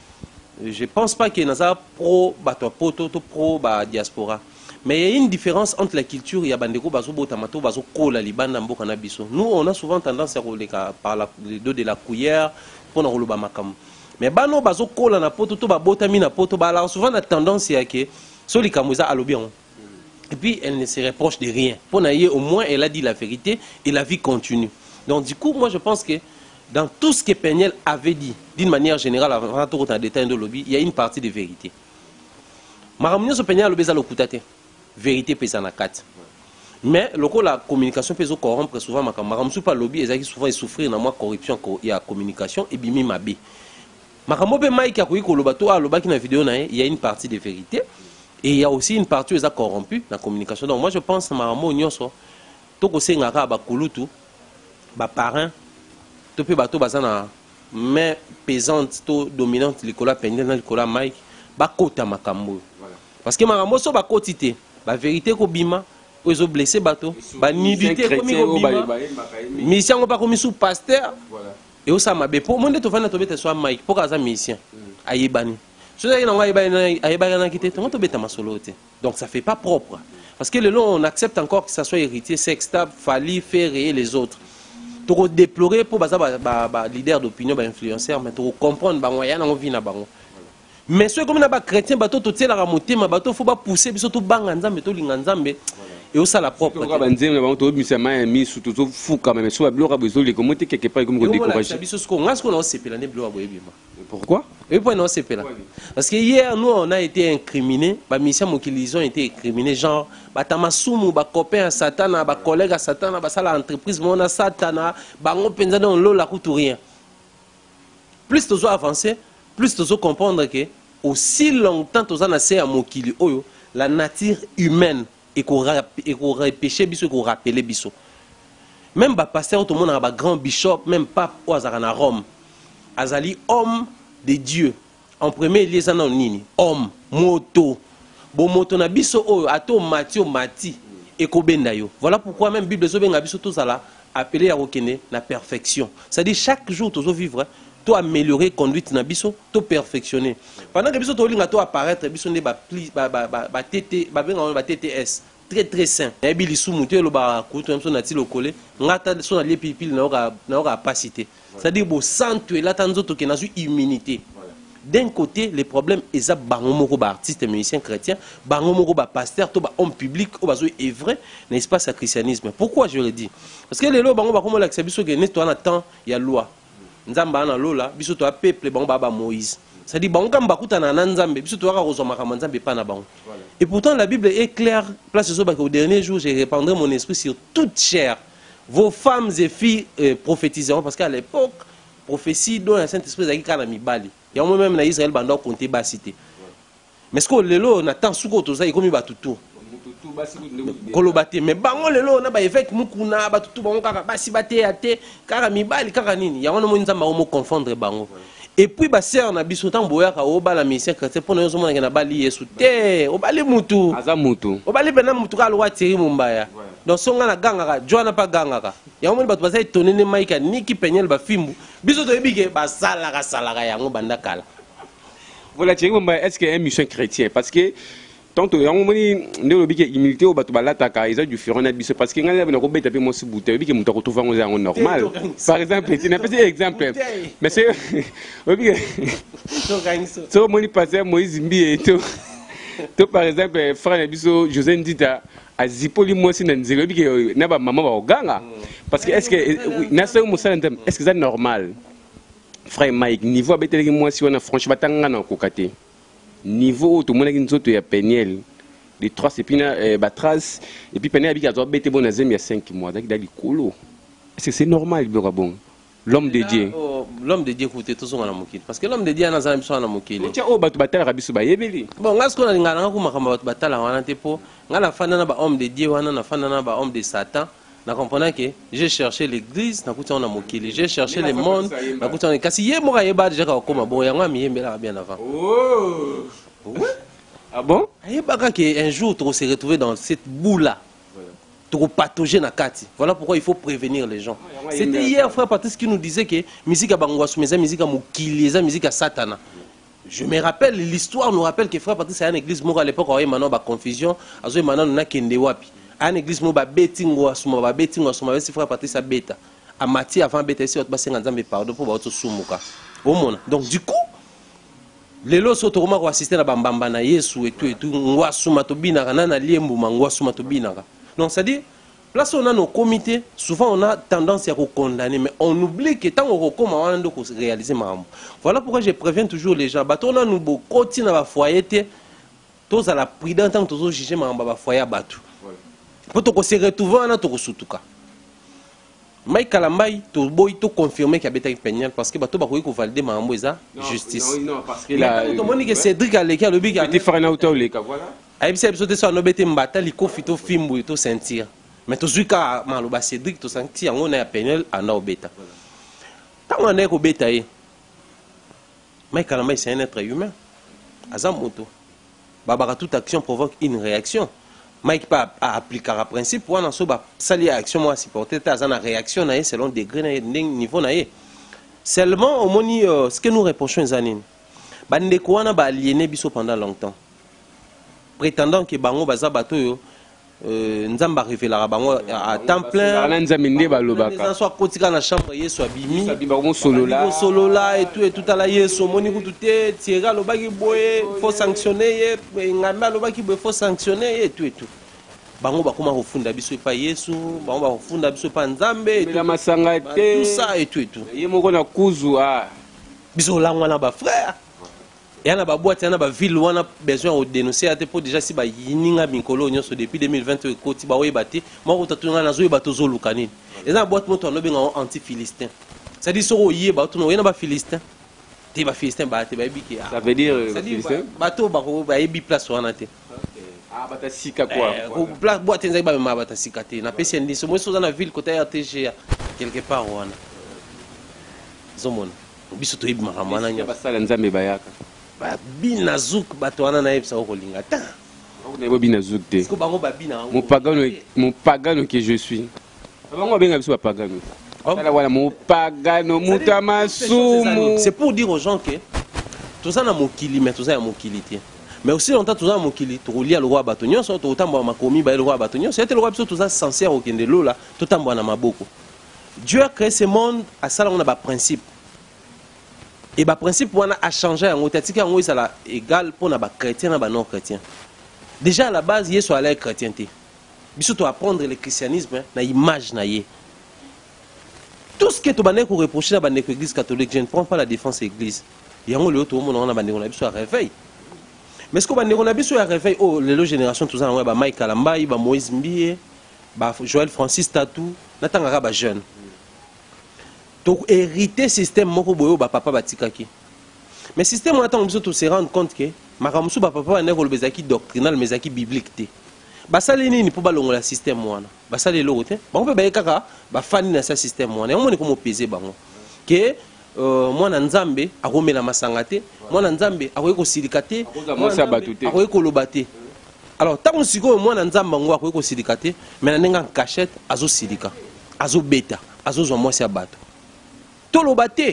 je pense pas que naza pro bato poto to pro ba diaspora. Mais il y a une différence entre la culture et Bandeko Bazo Botamato Bazo Kola Libanda Mboka Nabiso. Nous, on a souvent tendance à rouler par la, les deux de la cuillère pour nous rouler Makam. Mais Bano Bazo Kola na poto to ba botami na poto ba alors souvent la tendance est que Soli Kamouza a l'obion. Et puis elle ne se reproche de rien. Pour naïe au moins elle a dit la vérité et la vie continue. Donc du coup moi je pense que dans tout ce que Peñel avait dit d'une manière générale avant tout en détail de lobby, il y a une partie de vérité. Maramunyo so Peñel lobby za lokutate. Vérité pesa na quatre. Mais lorsque la communication peut se corrompre souvent ma camarade pas lobby et souvent souffrir dans moi corruption il y a communication et bimi mabe. Makambo pe Mike akoyi ko lobato a lobaki na vidéo na il y a une partie de vérité et il y a aussi une partie où ils a corrompu la communication. Donc moi je pense maramo nyonso to ko sengaka ba kulutu ba parrain to pe bato bazana main pesante to dominante likola Peñel na likola Mike ba kota makambo. Parce que makambo so ba kotité la vérité ko bima ils ont blessé bateau ba nudité comme ko bima mission pas comme sous pasteur et au sama be pour monde to vana to beta so Mike pour kaza mission ayebani so ça na ayebani ayebani na kité to to beta masoloté donc ça fait pas propre parce que le long on accepte encore que ça soit héritier sextable fali faire et les autres to déplorer pour baza ba leader d'opinion ba influenceur mais to comprendre ba moyen na vie na bango. Mais ceux comme les chrétiens, bateau tout la ramonter, ma bateau faut pas pousser, mais surtout bang nzambe, to linganzambe et au ça la propre. Quand on dit on to mis ma mis surtout fou quand même, soit bloqué besoin les commenter quelque part comme décourager. C'est ce qu'on a ce qu'on a c'est pelane bloqué. Pourquoi? Et puis, non, c'est pas là. Parce que hier, nous, on a été incriminés. Les missions ils ont été incriminés. Genre, bah, Tamasumu, bah, copain à Satana, bah, collègue à Satana, bah, ça, l'entreprise, mon à Satana, bah, on pense dans l'eau, la route ou rien. Plus tu as avancé, plus tu as comprendre que, aussi longtemps tu as naissé à Mokili, la nature humaine est qu'on repêche, et qu'on rappelle. Même le pasteur, tout le monde a un grand bishop, même pape, ou à Rome. Azali, homme de Dieu. En premier lieu, ça non nini. Homme, moto. Bon moto na biso o ato Matthieu Mati et kobenda yo. Voilà pourquoi même Bible zo benga biso tout ça là appelé à rekene la perfection. C'est-à-dire chaque jour tu vivre, tu améliorer conduite na biso, tu perfectionner. Pendant que biso to linga to apparaître biso ne ba pli ba ba ba T T ba benga ba T T S. Très très sain. Et puis les sous-mouteurs le ba kutu même son na ti le collé. Ngata son na lié pipil na ora na ora capacité. C'est-à-dire bon centre là tanzo to ke na su immunité. D'un côté, les problèmes sont que artistes et musiciens chrétiens, que pasteur, homme public, est vrai, n'est-ce pas, ce christianisme. Pourquoi je le dis? Parce que les lois, comme l'acception que nous avons temps, il y a loi. Nous avons la loi, nous avons peuple, Moïse. C'est-à-dire que nous avons et pourtant, la Bible est claire. Au dernier jour, je répandrai mon esprit sur toute chair. Vos femmes et filles euh, prophétiseront, parce qu'à l'époque, prophétie dont le Saint-Esprit a dit Bali. Il y a même en Israël qui compté bas cité. Mais ce que les lois n'attend sous côté ça, il comme il va tout tout. Mais bango les lois na ba évêque mukuna ba tout bango kaka basi baté até kaka mibali kaka nini. Ya wana mo nzamba o mo confondre bango. Et puis ba sœur na biso tan boya ka o ba la mission chrétien pour nous mona na bali Yesu te o bali mutu. Aza mutu. O bali bena mutu ka lwa tiri mumbaya. Donc songa na ganga Joana pa ganga. Ya mo ba to ba sai tonene maika niki penyel ba fimbu. Biso to ebike ba sala ka sala ka yango banda kala. Voilà, est-ce qu'il y a une mission chrétienne? Parce que tant que nous avons une humilité au bateau balataka, ils ont du furon parce que nous avons un robot tapé mon bouteille, et que nous avons trouvé un normal. Par exemple, tu n'as pas un exemple. Mais c'est. Si on passe à Moïse Zimbi et tout. Par exemple, frère Biso, José Ndita, à Zipoli, moi aussi, il n'a pas maman au ganga. Parce que est-ce que est-ce que c'est normal? Frère Mike, niveau abété moi si on a franchement tanga na kokate. Niveau tout le monde qui nous autres ya Peniel. Les trois épines batras et puis Peniel a abété bon azem il y a cinq mois donc dali kolo. Est-ce que c'est normal bon? L'homme de Dieu. L'homme de Dieu écoutez tout ça na mokili parce que l'homme de Dieu a nazana biso na mokili. Tiens oh batu batala rabiso ba yebeli. Bon ngas ko na lingana ko makamba batu batala wana te po ngala fana na ba homme de Dieu wana na fana na ba homme de Satan. Nous comprenons que j'ai cherché l'église, j'ai cherché le monde, kasi ye mo yeba déjà ka koma bon yanga mi yembela bien avant. Oh. Ouais. Ah bon? Ayeba que un jour tu vas se retrouver dans cette boue là. Tu vas patauger na kati. Voilà pourquoi il faut prévenir les gens. C'était hier frère Patrice qui nous disait que musique a bangwa soumeza musique a mokili, musique a satana. Je me rappelle l'histoire nous rappelle que frère Patrice a une église mo à l'époque il y a maintenant ba confusion, azo maintenant na kende wapi. À l'église, mo ba betting wa suma ba betting wa suma si frère Patrice a beta. A mati avant beta si otba senga nzambe pardon pour ba oto sumuka. Au monde. Donc du coup, les lots sont au assister na bambamba na Yesu et tout et tout ngwa suma to binaka na na liembu ngwa suma to binaka. Donc ça dit place on a nos comités, souvent on a tendance à condamner mais on oublie que tant on recommence on doit réaliser mambo. Voilà pourquoi je préviens toujours les gens bato na nous bo koti na ba foyer te tous à la prudence tant tous juger mambo ba foyer batu. Pour te se retrouver en autre soutuka. Mai kalambai to boy to confirmer qu'il y a beta Peniel parce que bato ba ko ko valider mambo eza justice. Non non parce que là to moni que Cédric Aleka le big petit frère na auto le ka voilà. Ai bisa biso te so no bete mbata li ko fito fimbu to sentir. Mais to zuka maloba Cédric to sentir yango na ya Peniel ana obeta. Tant on est ko beta e. Mai kalambai c'est un être humain. Azamoto. Babara toute action provoque une réaction. Mike pas appliquer un principe pour en soba sali action moi supporter ta zana réaction na selon degré niveau na seulement au moni ce que nous reprochons zanine bande ko wana ba aliéné biso pendant longtemps prétendant que bango baza bato yo nzamba révélara bango à temps plein na nzambe nde balobaka soit kotika na chambre yesu abimi abima solo là solo là et tout et tout à la yesu moni ko tuté tiera lobaki boye faut sanctionner ngamba lobaki boye faut sanctionner et tout et tout bango bakoma kofunda biso pa yesu bango bakofunda biso pa nzambe la masanga te tout ça et tout et tout ye moko na kuzu ah biso langwa na ba frère et na ba boîte na ba ville wana besoin de dénoncer ate pour déjà si ba yininga minkolo nyonso depuis deux mille vingt ko ti ba oyeba te moko tatunga na zo yeba to zo lukanini et na boîte moto no benga anti philistin ça dit soko yeba to no yena ba philistin te ba philistin ba te ba yebiki ça veut dire ça dit ba to ba ko ba yebi place wana te ah bata sika quoi ko place boîte nzai ba ma bata sika te na pesi ndi so mo so na ville côté R T G quelque part wana zomona biso to yebi makamana nya ba sala nzambe bayaka ba bina zouk bato wana na yebisa kolinga ta on est bina zouk te est-ce que bango ba bina mon pagano mon pagano que je suis bango benga biso ba pagano ala wala mon pagano mutamasumu c'est pour dire aux gens que tout ça na mokili mais tout ça ya mokili te mais aussi longtemps tout ça na mokili to lia le roi bato nyonso to tamba makomi ba le roi bato nyonso c'était le roi biso tout ça sincère au kende lola to tamba na maboko Dieu a créé ce monde à ça on a ba principe. Et le principe a changé, il est égal pour les chrétiens et les non-chrétiens. Déjà à la base, il y a la chrétienté. Il faut apprendre le christianisme, l'image. Tout ce que tu as reproché à l'église catholique, je ne prends pas la défense de l'église. Il y a un réveil. Mais ce que tu as dit, réveil, oh, les générations, tout ça, Mike Kalamba, Moïse Mbie, Joël Francis Tatou, Nathan jeune. Donc hériter système moko boyo ba papa batikaki mais système on attend biso to se rendre compte que makamusu ba papa na ko lobezaki doctrinal mezaki biblique te basali nini pour balongola système wana basali lo te bango pe ba kaka ba fani na sa système wana on ko mo peser bango que mwana nzambe akomela masanga te mwana nzambe akoyi ko silika te akoyi ko loba te alors tant siko mwana nzambe ngo akoyi ko silika te mais na nenga cachette azo silika azo beta azo zo mwasi ya bato Tolobate.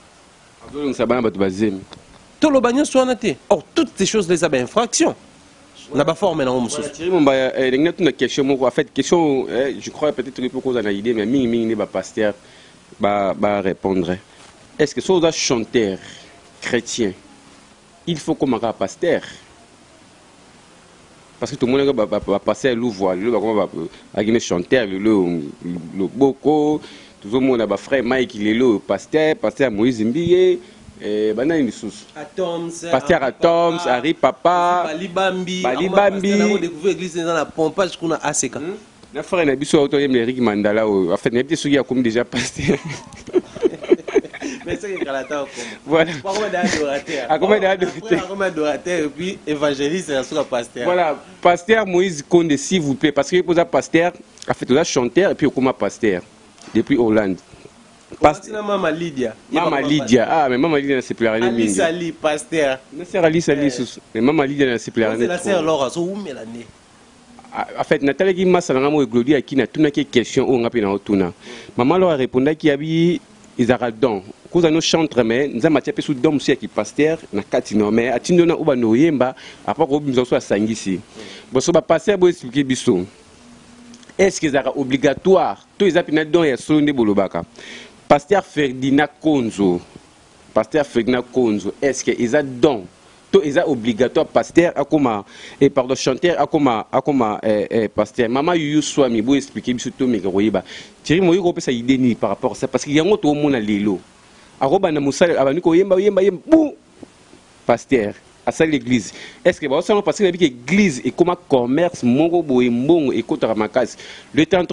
Tolobagnon soit te. Or, toutes ces choses les avaient infraction. On n'a pas formé dans le monde. question, en fait, question, je crois peut-être que vous avez une idée, mais ming ming n'est pasteur, va répondre. Est-ce que ce chanteur chrétien, il faut qu'on un pasteur? Parce que tout le monde va passer à l'ouvre, le chanteur, le boko. Tout le monde a frère Mike, il est là, pasteur, pasteur Moïse Mbie, banani sous. Pasteur Atoms, Harry Papa, Balibambi, Balibambi. On a découvert l'église dans la pompage qu'on a assez. Na frère na biso auto yem Eric Mandala en fait n'a pas souci à comme déjà pasteur. Mais c'est que la comme. Voilà. Comment d'adorateur. À comment d'adorateur. Comment d'adorateur et puis évangéliste et sur pasteur. Voilà, pasteur Moïse Konde s'il vous plaît parce que pour ça pasteur a fait tout ça chanteur et puis comment pasteur. Depuis Hollande. Pasteur Maman Lydia. Maman Lydia. Ah, mais Maman Lydia c'est plus rien. Ali Sali, pasteur. Non, c'est Ali Sali. Mais Maman Lydia c'est plus rien. C'est la sœur Laura, so où l'année. En fait, Nathalie qui m'a salangé moi Glody à qui n'a tout n'a que question on a pu na otuna. Maman leur a répondu qu'il y avait ils arrêtent donc. Quand on chante mais nous avons tapé sous dom aussi qui pasteur na katino mais a tindo na uba no yemba après qu'on nous soit sangisi. Bon so ba pasteur bo expliquer biso. Est-ce que c'est obligatoire? Tous les appuis dans les soldes bolobaka. Pasteur Ferdinand Konzo, Pasteur Ferdinand Konzo, est-ce que ils ont don? Tous les obligatoire pasteur à comment et pardon chanteur à comment à comment pasteur. Maman Yuyu Swami, vous expliquer biso to me royeba. Thierry Moyi ko pesa idée ni par rapport à ça parce qu'il y a un autre monde à lelo. Aroba na musala abani ko yemba yemba yemba bou pasteur. À ça l'église. Est-ce que vous savez parce que l'église est comme un commerce mongo boimbongo et côté ramakas. Le trente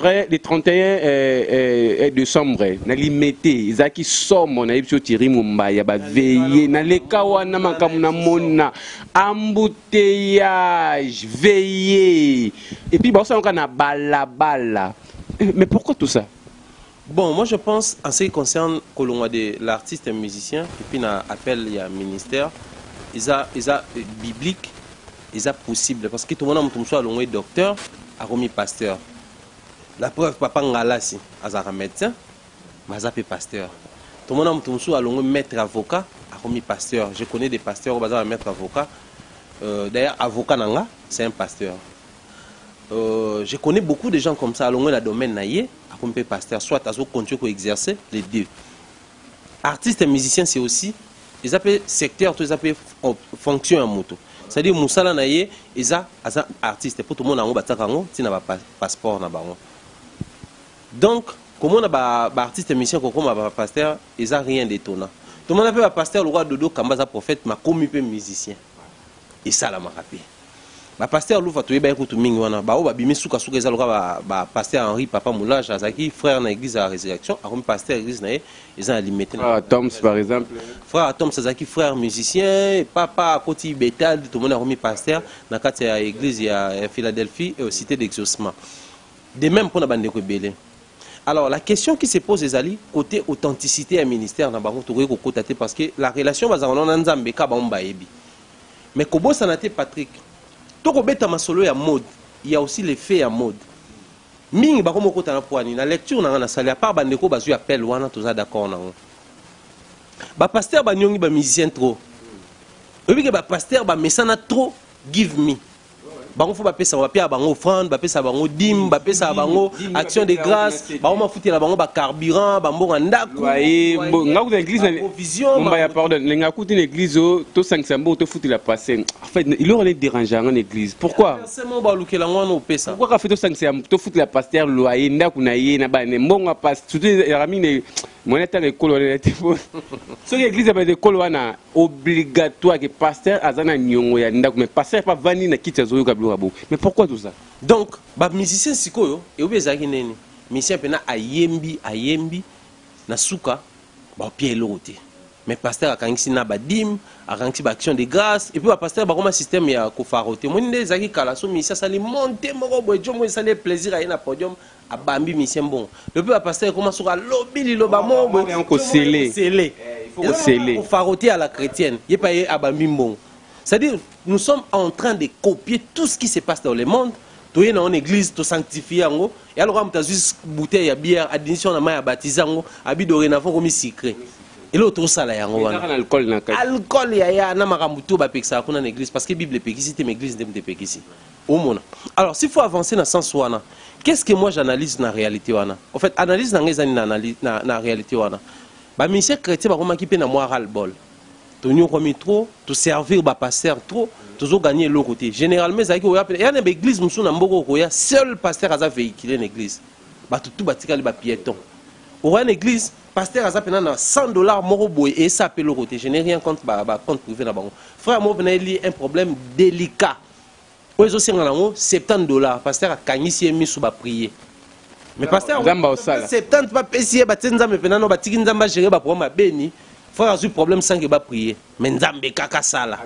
et un décembre, na limité, izaki somme na ibso tiri mumbaya ba veiller na le kawana makamuna mona embouteillage veiller et puis vous savez qu'on a balabala. Mais pourquoi tout ça? Bon, moi je pense en ce qui concerne de l'artiste et musicien et puis na appel il y a ministère. Ils ont biblique, ils ont possible. Parce que tout le monde a un docteur, a remis pasteur. La preuve, papa Ngalasi, a un médecin, mais a un pasteur. Tout le monde a un maître avocat, a remis pasteur. Je connais des pasteurs, qui ont un maître avocat. Euh, D'ailleurs, avocat Nanga, c'est un pasteur. Euh, je connais beaucoup de gens comme ça, dans le domaine naïe, a remis pasteur. Soit à continuer à exercer les deux. Artiste et musicien, c'est aussi. Ils appellent secteur, ils appellent fonction en moto. C'est-à-dire, Moussala Naye, ils ont des artistes. Pour tout le monde, ils n'ont pas de passeport. Donc, comme on a des artistes et musiciens, comme on a des pasteurs, ils n'ont rien d'étonnant. tout le monde a fait pasteur le roi Dodo Kambaza prophète ma commis peu musicien et ça la m'a rappelé ba pasteur lu fatu ba ekutu mingi wana ba o ba bimi suka suka ezalo ba ba pasteur Henri Papa Moulage azaki frère na église à résurrection a comme pasteur église na ils ont limité ah Toms par exemple frère Toms azaki frère musicien papa côté Bétal tout le monde a remis pasteur na kati ya église ya Philadelphie et au cité d'exaucement de même pour na bande ko belé. Alors la question qui se pose ezali côté authenticité à ministère na bango to ko kotate parce que la relation bazana na nzambe ka ba mbayebi mais kobo sanate Patrick toko beta masolo ya mode il y a aussi l'effet à mode mingi ba komo kota na poani na lecture na na sali à part bandeko bazu appel wana toza d'accord na ba pasteur ba nyongi ba musicien trop obi ke ba pasteur ba mesana trop give me bango faut ba pesa ba pia bango offrande ba pesa bango dim ba pesa bango action de grâce ba ma futi na bango ba carburant ba mbonga ndako ouais ngaku na église na vision mba ya pardon lenga kuti na église to cinq mbo to futi la passer en fait il aurait déranger en église pourquoi c'est mon ba lukela ngwana o pesa pourquoi ka fait to cinq to futi la pasteur loyer ndako na ye na ba ne mbonga pas surtout ramine moneta le colonel téléphone so l'église ba de colona obligatoire que pasteur azana nyongo ya ndako mais pasteur pas vani na kiti zo mais pourquoi tout ça? Donc, les musiciens sikoyo, et où est-ce qu'ils sont? Musiciens pena ayembi, ayembi, na souka, ba pied l'autre. Mais pasteur a quand na badim, a quand ba action de grâce, et puis le pasteur ba comme un système ya kofarote. Moi n'ai zaki kala so musicien ça les monter moko boy, jo moi ça les plaisir à na podium, a bambi musicien bon. Le puis le pasteur commence à lobby li loba mo boy, on ko sceller. Sceller. Il faut sceller. Kofarote à la chrétienne. Y pas a bambi bon. C'est-à-dire, nous sommes en train de copier tout ce qui se passe dans le monde. Tu es dans une église, tu sanctifies, et alors tu as juste une bouteille de bière, addition de maille à baptiser, habit dorénavant comme secret. Et là, tu as l'alcool. L'alcool, il y a un maramoutou dans l'église, parce que la Bible est péquissée, mais l'église n'est pas péquissée. Alors, s'il faut avancer dans ce sens, qu'est-ce que moi j'analyse dans la réalité? En fait, analyse dans la réalité. Les ministères chrétiens, ils ont ras-le-bol. Nous avons trop, tout servir les pasteurs trop, toujours gagner l'autre côté. Généralement, il y a une église, il y a un seul pasteur qui a véhiculé l'église. Tout le monde piéton. Il y a une église, le pasteur a cent dollars et ça peut l'autre côté. Je n'ai rien contre le compte privé. Frère, moi, il y a un problème délicat. Il y a soixante-dix dollars. Le pasteur a gagné si il a prié. Mais le pasteur a soixante-dix pas payé, il a géré le problème béni. Frère a eu problème sans qu'il va prier. Mais Nzambe kaka sala.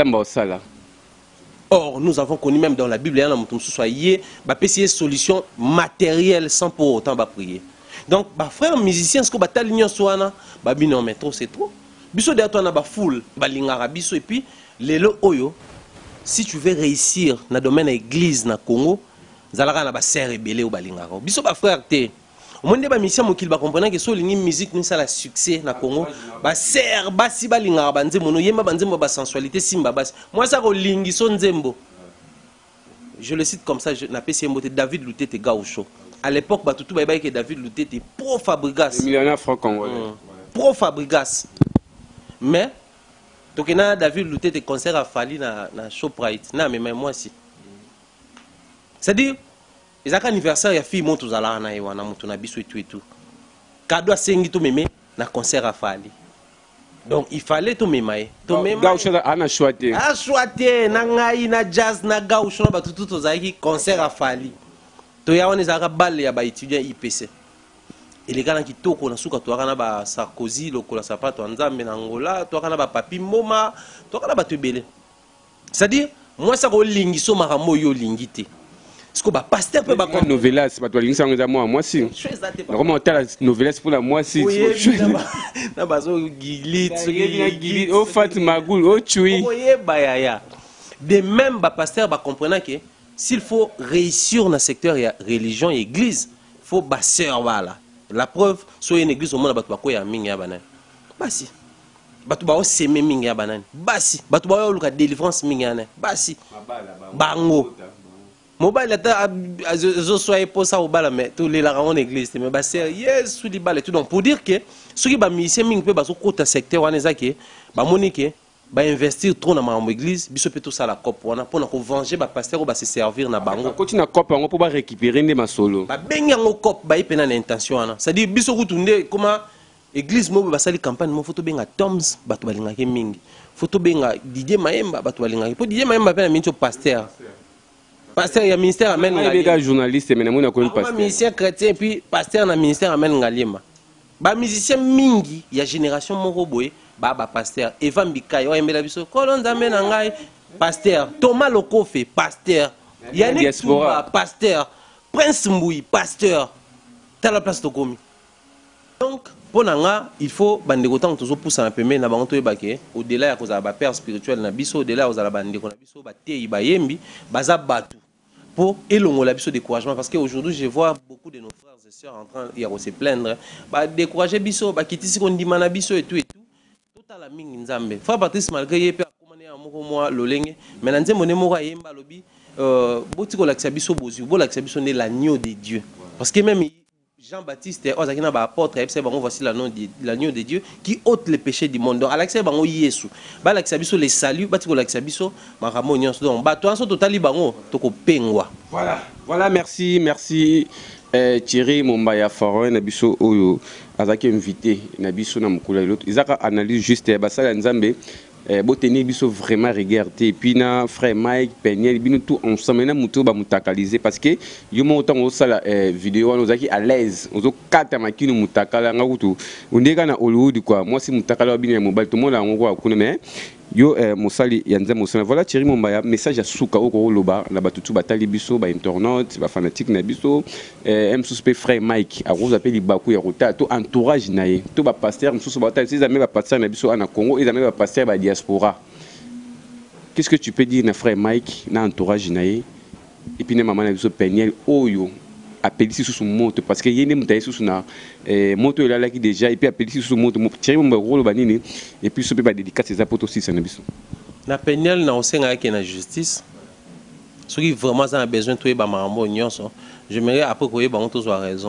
Or, nous avons connu même dans la Bible, il y a une solution matérielle sans pour autant prier. Donc, bah frère musicien, ce que bah l'union soit na, bah non mais trop c'est trop. Biso derrière toi na ba foule, bah lingara biso et puis lelo oyo. Si tu veux réussir dans le domaine de l'église na Congo, zalaka na ba serre rebelle ou ba lingara. Biso ba frère té. Au monde ba mission mokil ba comprendre que so lingi musique ni ça la succès na Congo ba ser basi ba linga ba nzembo no yema ba nzembo ba sensualité simba basi moi ça ko lingi so nzembo je le cite comme ça je n'appelle si mbote David Lutete Gaucho à l'époque ba tutu ba ba que David Lutete pro Fabregas millionnaire franc congolais pro Fabregas mais tokena David Lutete concert à Fali na na Shoprite na mais moi aussi c'est-à-dire les anniversaire ya fille monte uzala na ewana mutu na biso et tout et tout cadeau a sengi to meme na concert à Fali donc il fallait to memaye to memaye Gaucho ana choité a choité na ngai na jazz na Gaucho na batutu to zaki concert à Fali to ya wana zaka balle ya ba étudiant I P C et les gars qui toko na suka to kana ba Sarkozy lokola sapato nzambe na Angola to kana ba Papi Mboma to kana ba tebele c'est-à-dire moi ça ko lingi so maramo yo lingité. Est-ce que le pasteur peut pas comprendre novelas c'est pas toi l'instant de moi moi si comment tu as la novelas pour la moi si na bazo gilit gilit au Fatima Goul au Chui de même ba pasteur ba comprendre que s'il faut réussir dans le secteur ya religion et église faut ba sœur voilà la preuve soit une église au monde ba to ko ya mingi ya banane basi ba to ba o seme mingi ya banane basi ba to ba o luka délivrance mingi ya ne basi bango mobile ata zo soyez pour ça au bal mais tous les la en église mais bah c'est yes sous les balles tout donc pour dire que ceux qui ba musicien mingi peut ba so kota secteur wana zaki ba monique ba investir trop dans ma église biso peut tout ça la cop wana pour na ko venger ba pasteur ou ba se servir na bango continue na cop ngo pour ba récupérer ndé ma solo ba benga ngo cop ba ipena na intention wana c'est à dire biso kutunde comment église mo basali campagne mo photo benga Toms bato balingaki mingi photo benga Didier Maemba bato balingaki po Didier Maemba pe na mincho pasteur pasteur ya ministère amène ngalima journaliste mais na mona ko pasteur musicien chrétien puis pasteur na ministère amène ngalima ba musicien mingi ya génération moko boye ba ba pasteur Eva Mbikayo ayembela biso kolonza mena ngai pasteur Thomas Lokofe pasteur Yannick Tumba pasteur Prince Mboui pasteur t'as la place de Gomi donc pour nanga il faut bande autant toujours pousser un peu mais na bango to ebake au-delà ya kozala ba père spirituel na biso au-delà ozala bande ko na biso ba tei ba yembi baza batu pour élongola biso découragement parce que aujourd'hui je vois beaucoup de nos frères et sœurs en train de se plaindre ba décourager biso ba kitisi ko ndima na biso et tout et tout total la mingi nzambe frère Patrice malgré ye pe akomane ya moko moi lolenge mais na nzembo ne moko ayemba lobi euh boti ko lakisa biso bozu bo lakisa biso ne l'agneau de Dieu parce que même Jean-Baptiste, apôtre, voici l'agneau de Dieu qui ôte les péchés du monde. Donc, Alexia Bango Yesu, Alexia Biso les salut, Batiko Alexia Biso, Maramonion, donc, Batoan sont totali Bango, Toko Pengwa. Voilà, voilà, merci, merci Thierry Mombaya Faron, Nabiso Oyo, Azaki invité, Nabiso Namukula et l'autre. Ils ont analysé juste Bassala Nzambe. Boteni biso vraiment regarder et puis na frère Mike Peniel bino tout ensemble na muto ba mutakaliser parce que yo mo autant au sala vidéo on ozaki à l'aise ozo kata makino mutakala ngakutu ondeka na Hollywood quoi moi si mutakala bino ya mobile tout le monde a ngoko kuna mais yo mosali yanza mosala voilà Thierry Mombaya message à suka oko loba na batutu batali biso ba internaute ba fanatique na biso m suspect frère Mike a rose appelle baku ya rota to entourage nae to ba pasteur msusu batali ces amis ba pasteur na biso na Congo et amis ba pasteur ba diaspora. Qu'est-ce que tu peux dire na frère Mike na entourage nae et puis na maman na biso Peniel oyo appelle ici sous moto parce que yene mutaye sous na moto il a là qui déjà et puis appelle ici sous moto Thierry Mombaya rolo banini et puis ce peut pas dédicace ses apôtres aussi ça na biso na Peniel na osenga ki na justice ceux qui vraiment ont besoin de ba marambo nyonso j'aimerais après ko yeba on soit raison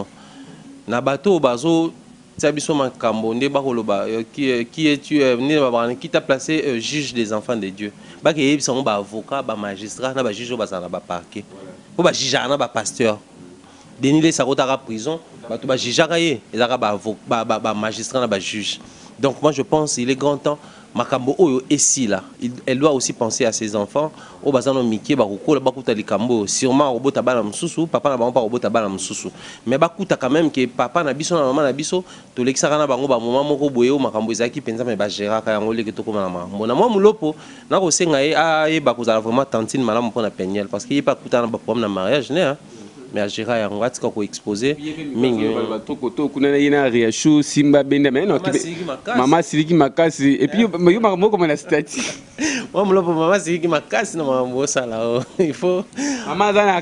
na bateau bazo Tiabiso Makambo nde ba koloba qui qui est tu ne ba qui t'a placé juge des enfants de Dieu ba ke yebisa mo ba avocat ba magistrat na ba juge ba za na ba parquet ko ba juge na ba pasteur Denis les sarotara prison ba to ba juge akaye ezaka ba ba ba magistrat na ba juge donc moi je pense il est grand temps Makambo oyo esi là elle doit aussi penser à ses enfants au bazano miki ba kokola ba kuta likambo sûrement robota bana msusu papa na bango pa robota bana msusu mais ba kuta quand même que papa na biso na maman na biso to lekisaka na bango ba moment moko boye o Makambo ezaki penza mais ba gérer ka yango leke to koma na maman na moi mulopo na ko senga e a e ba kozala vraiment tantine malamu pona Peniel parce que il pas kuta na ba problème na mariage né hein mais à gérer yango atika ko exposer mingi to koto kuna na ina riachu simba benda mais non mama siliki makasi et puis yo Makambo comme na statut moi mulopo mama siliki makasi na Makambo sala il faut mama zana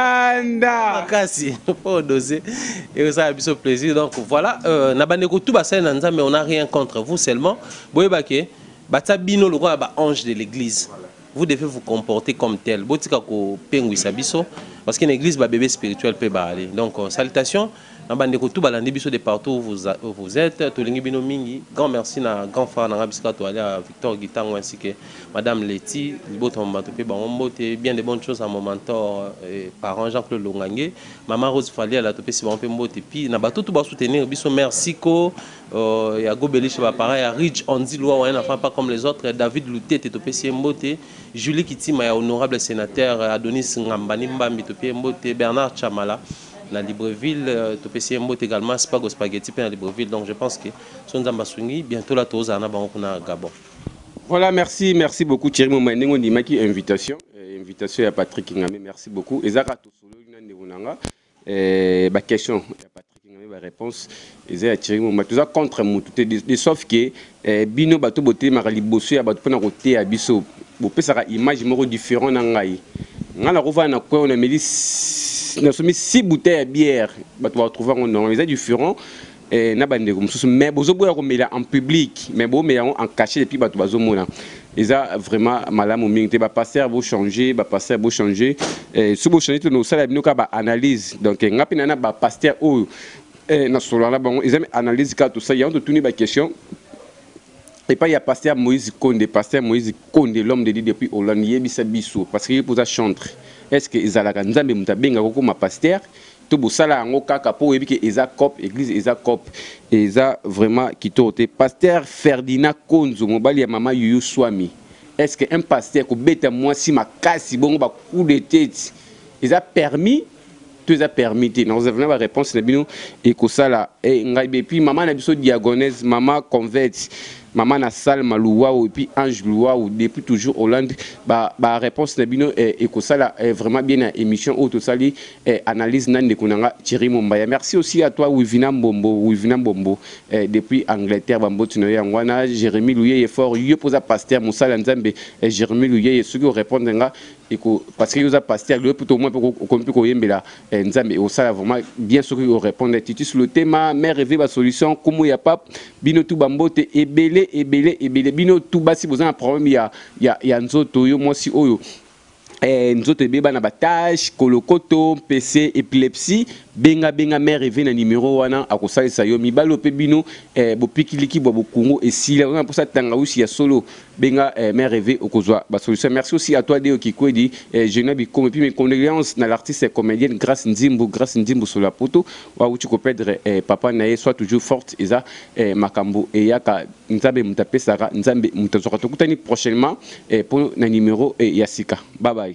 kanda makasi faut doser et ça a biso plaisir donc voilà euh na bandeko tout basala na nzambe on a rien contre vous seulement boyebake bata bino le ba ange de l'église vous devez vous comporter comme tel botika ko pengwisa biso parce qu'une église ba bébé spirituel peut aller donc salutations na bandeko tout balandi biso de partout où vous vous êtes tolingi bino mingi grand merci na grand frère na biska to aller à Victor Gitango ainsi que madame Letty liboto mbato pe bangote bien de bonnes choses à mon mentor et parent Jean-Claude Longange maman Rose Fali à la topé si bon pe mbote puis na bato tout ba soutenir biso merci ko il y a Gobelich ba pareil à Rich Ondi loi un enfant pas comme les autres David Louté topé si mbote Julie Kitima ya honorable sénateur Adonis Ngambani Mbambi topé mbote Bernard Chamala na Libreville topé si mbote également Spago Spaghetti pe na Libreville donc je pense que son Zambasungi bientôt la toza na bango kuna Gabon. Voilà, merci, merci beaucoup Thierry Mombaya. On dit maki invitation, invitation à Patrick Ngame, merci beaucoup. Et Zara Tosolo nande wonanga, eh ba question ya Patrick Ngame ba réponse. Et Zara Thierry Mombaya tout ça contre mutu de sauf que bino bato boté marali bosso ya bato pona côté ya biso. Bo pesaka image moko différent na ngai. Ngala rova na ko on a mis na somi six bouteilles de bière, bato va trouver on a différent. Et na bande comme ça mais bozo boya ko mela en public mais bo mais en caché et puis bato bazo mona et ça vraiment malamu mingi te ba passer bo changer ba passer bo changer et si bo changer to no sala bino ka ba analyse donc ngapi na ba pasteur o et na solo la bon ils aiment analyse ka tout ça il y a tout tuni ba question et pas il y a pasteur Moïse Konde pasteur Moïse Konde l'homme de Dieu depuis Hollande yebisa biso parce qu'il pose à chanter est-ce que izalaka nzambe mutabenga ko ma pasteur to bosala yango kaka po yebi ke eza cop église eza cop eza vraiment kitoko te. Pasteur Ferdinand Konzo mobali ya mama Yuyu Swami, est-ce que un pasteur ko beta mwasi makasi bongo ba coup de tête eza permis? Tout est permis. Nous avons la réponse et que ça là et puis maman na biso diagonèse maman convert maman na salle malouwa et puis ange loua ou depuis toujours Hollande ba ba réponse na bino et que ça là est vraiment bien à émission auto sali analyse nan de kunanga Thierry Mombaya. Merci aussi à toi Wivina Mbombo Wivina Mbombo depuis Angleterre bambo tunoya ngwana Jérémy Louye est fort yo posa pasteur Moussa Nzambe Jérémy Louye ce qui répondre nga parce que yoza pasteur le plutôt moins pour qu'on peut koyembela Nzambe au ça vraiment bien sûr qu'il répondre titus le thème mère rêver ba solution comme ya pap bino tout bambote ebele ebele ebele bino tout basi besoin un problème ya ya ya nzoto yo moi si oyo eh nzoto beba na batage kolokoto P C épilepsie benga benga mère rêver na numéro wana akosalisa yo mibalo pe bino eh bopikiliki bo bokungo et si là pour ça tanga aussi ya solo benga eh, mère rêver okozwa ba solution. Merci aussi à toi Deo Kikwedi eh, Jenabi comme puis mes condoléances na l'artiste et comédienne Grâce Nzimbo Grâce Nzimbo sur la poto wa uti ko perdre eh, papa nae soit toujours forte eza eh, makambo et yaka nzambe mutape sara nzambe mutazoka tokutani prochainement eh, pour na numéro eh, yasika bye bye.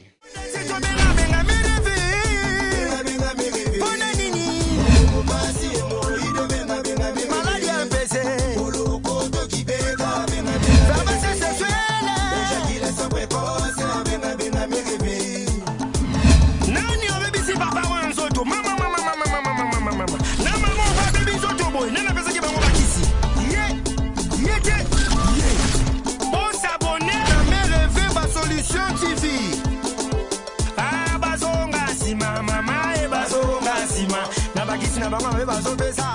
Mama, mama, mama, mama, mama, mama, mama, mama, mama, mama,